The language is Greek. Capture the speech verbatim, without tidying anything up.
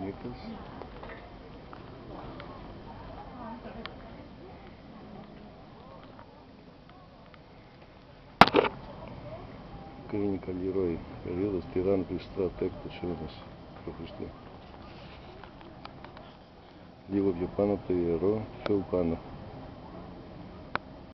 γυναίκας. Κρίνη Καλλιρόη, περίοδος Τυράννου Κλειστράτου, έκτος αιώνας π.Χ. Λίγο πιο πάνω από το ιερό, πιο πάνω.